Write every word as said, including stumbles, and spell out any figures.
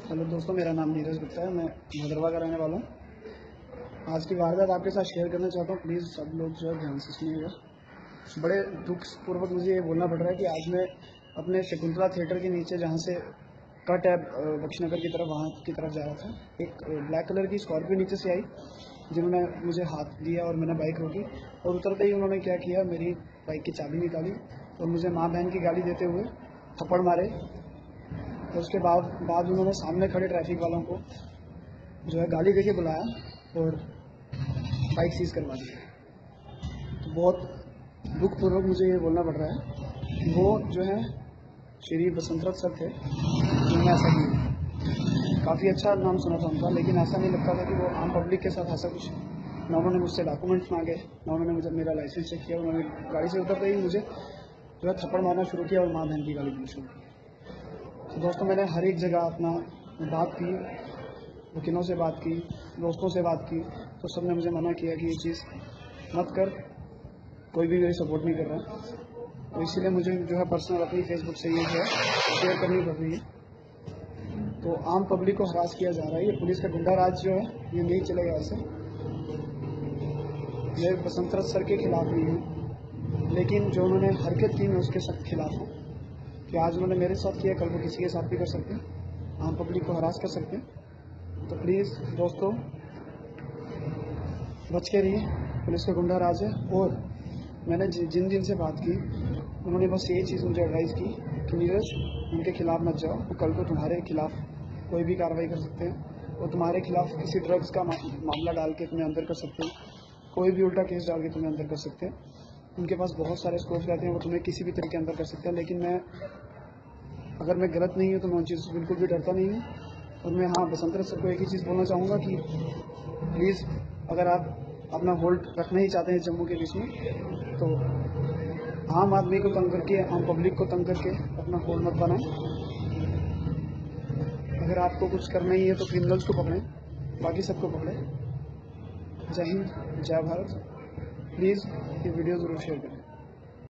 Hello दोस्तों, मेरा नाम नीरज गुप्ता है। मैं भद्रवा का रहने वाला हूँ। आज की वारदात आपके साथ शेयर करना चाहता हूँ। प्लीज़ सब लोग जो है ध्यान से सुनिएगा। बड़े दुख पूर्वक मुझे ये बोलना पड़ रहा है कि आज मैं अपने शकुंतला थिएटर के नीचे, जहाँ से कट है बख्शीनगर की तरफ, वहाँ की तरफ जा रहा था। एक ब्लैक कलर की स्कॉर्पियो नीचे से आई, जिन्होंने मुझे हाथ दिया और मैंने बाइक रोकी, और उतरते ही उन्होंने क्या किया, मेरी बाइक की चाबी निकाली और मुझे माँ बहन की गाली देते हुए थप्पड़ मारे। और उसके बाद बाद उन्होंने सामने खड़े ट्रैफिक वालों को जो है गाली देके बुलाया और बाइक सीज करवा दी। तो बहुत दुखपूर्वक मुझे ये बोलना पड़ रहा है कि वो जो है श्री बसंत रथ सर थे, जिन्होंने ऐसा किया। काफ़ी अच्छा नाम सुना था उनका, लेकिन ऐसा नहीं लगता था कि वो आम पब्लिक के साथ ऐसा कुछ। ना उन्होंने मुझसे डॉक्यूमेंट्स मांगे, ना उन्होंने मुझे मेरा लाइसेंस चेक किया। उन्होंने गाड़ी से उतरते ही मुझे जो है थप्पड़ मारना शुरू किया और माँ बहन की गाली देनी शुरू की। तो दोस्तों, मैंने हर एक जगह अपना बात की, वकीलों से बात की, दोस्तों से बात की, तो सब ने मुझे मना किया कि ये चीज़ मत कर, कोई भी मेरी सपोर्ट नहीं कर रहा। तो इसीलिए मुझे जो है पर्सनल अपनी फेसबुक से ये जो है शेयर करनी पड़ रही है। तो आम पब्लिक को हरास किया जा रहा है। ये पुलिस का गुंडाराज जो है ये नहीं चलेगा ऐसे। ये बसंत रथ सर के खिलाफ नहीं है, लेकिन जो उन्होंने हरकत की मैं उसके सख्त खिलाफ हूँ कि आज उन्होंने मेरे साथ किया, कल वो किसी के साथ भी कर सकते हैं, आम पब्लिक को हरास कर सकते हैं। तो प्लीज़ दोस्तों, बच के रहिए, पुलिस का गुंडा राज है। और मैंने जिन जिन से बात की, उन्होंने बस यही चीज़ मुझे एडवाइस की कि नीरज, उनके खिलाफ मत जाओ, वो कल को तुम्हारे खिलाफ कोई भी कार्रवाई कर सकते हैं, वो तुम्हारे खिलाफ किसी ड्रग्स का मामला डाल के तुम्हें अंदर कर सकते हैं, कोई भी उल्टा केस डाल के तुम्हें अंदर कर सकते हैं। उनके पास बहुत सारे स्कोप रहते हैं, वो तुम्हें किसी भी तरीके अंदर कर सकते हैं। लेकिन मैं, अगर मैं गलत नहीं हूँ तो मैं उन चीज़ से बिल्कुल भी डरता नहीं हूँ। और मैं हाँ बसंत रथ सर को एक ही चीज़ बोलना चाहूँगा कि प्लीज़, अगर आप अपना होल्ड रखना ही चाहते हैं जम्मू के बीच में, तो आम आदमी को तंग करके, आम पब्लिक को तंग करके अपना होल्ड मत बनाएं। अगर आपको कुछ करना ही है तो क्रिमिनल्स को पकड़ें, बाकी सबको पकड़ें। जय हिंद, जय भारत। प्लीज़ ये वीडियो ज़रूर शेयर करें।